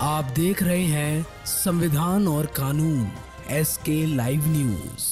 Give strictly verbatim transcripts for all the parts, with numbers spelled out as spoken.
आप देख रहे हैं संविधान और कानून एस के लाइव न्यूज।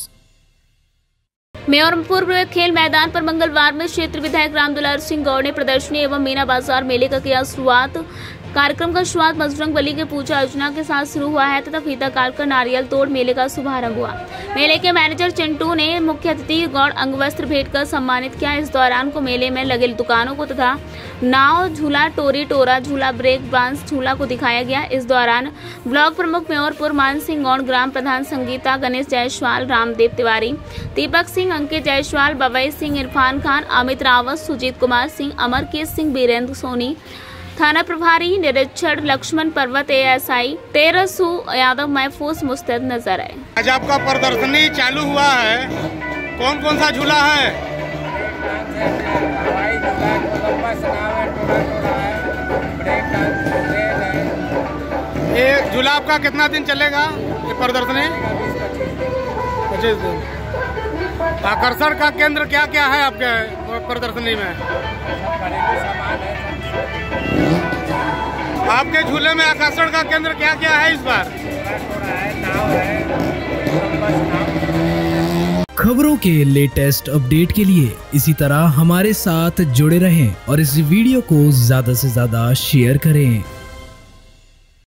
मेयरपुर खेल मैदान पर मंगलवार में क्षेत्र विधायक रामदुलार सिंह गौड़ ने प्रदर्शनी एवं मीना बाजार मेले का किया शुरुआत। कार्यक्रम का शुरुआत बजरंग बली के पूजा अर्चना के साथ शुरू हुआ है तथा फीता काटकर नारियल तोड़ मेले का शुभारंभ हुआ। मेले के मैनेजर चिंटू ने मुख्य अतिथि गौड़ अंग वस्त्र भेंट कर सम्मानित किया। इस दौरान को मेले में लगे दुकानों को तथा नाव, झूला, टोरी, टोरा झूला, ब्रेक डांस झूला को दिखाया गया। इस दौरान ब्लॉक प्रमुख मेयरपुर मान सिंह गौड़, ग्राम प्रधान संगीता, गणेश जायसवाल, रामदेव तिवारी, दीपक सिंह, अंकित जायसवाल, बवई सिंह, इरफान खान, अमित रावत, सुजीत कुमार सिंह, अमरकेश सिंह, बीरेंद्र सोनी, थाना प्रभारी निरीक्षक लक्ष्मण पर्वत, एएसआई तेरसू यादव महफूज मुस्तैद नजर आए। आज आपका प्रदर्शनी चालू हुआ है, कौन कौन सा झूला है? ये झूला आपका कितना दिन चलेगा ये प्रदर्शनी? पच्चीस दिन। आकर्षण का केंद्र क्या क्या है आपके प्रदर्शनी में? आपके झूले में आकर्षण का केंद्र क्या क्या है इस बार? खबरों के लेटेस्ट अपडेट के लिए इसी तरह हमारे साथ जुड़े रहें और इस वीडियो को ज्यादा से ज्यादा शेयर करें।